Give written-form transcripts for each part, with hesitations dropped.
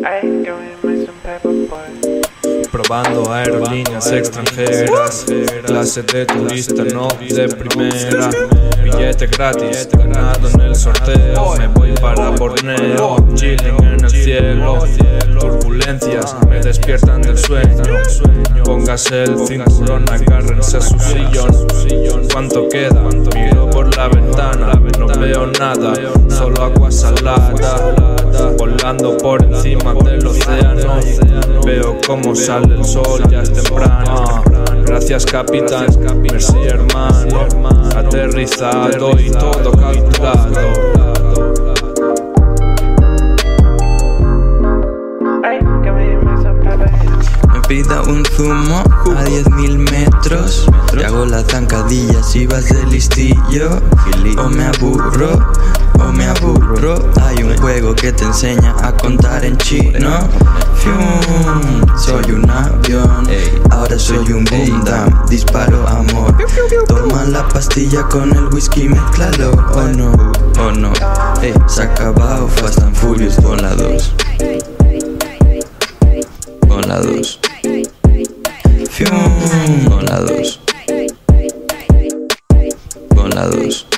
Probando aerolíneas extranjeras, clase de turista no de primera. Billete gratis, ganado en el sorteo. Me voy para Borneo, chilling en el cielo. Turbulencias me despiertan del sueño. Póngase el cinturón, agárrense a su sillón. ¿Cuánto queda? Miro por la ventana, no veo nada, solo agua salada. Volando por encima del océano, veo cómo sale el sol, ya es temprano. Gracias capitán, merci hermano. Aterrizado y todo calculado. Me pido un zumo a 10.000 metros. Te hago la zancadilla si vas de listillo. O me aburro. Hay un juego que te enseña a contar en chino. Soy un avión, ahora soy un boom dam. Disparo amor. Toma la pastilla con el whisky, mézclalo. Oh no, se ha acabado Fast and Furious con la 2. Con la 2. Con la 2. Con la 2.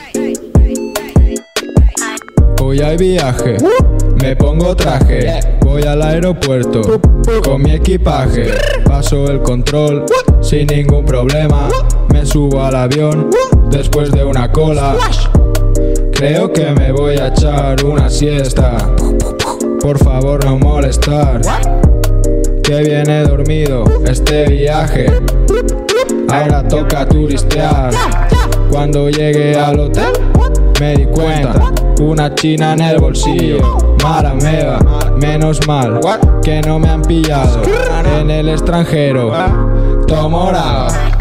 Hoy hay viaje, me pongo traje, voy al aeropuerto con mi equipaje. Paso el control sin ningún problema, me subo al avión después de una cola. Creo que me voy a echar una siesta, por favor no molestar, que viene dormido este viaje. Ahora toca turistear. Cuando llegué al hotel me di cuenta, una china en el bolsillo. Mara meva, menos mal que no me han pillado en el extranjero. Todo morado.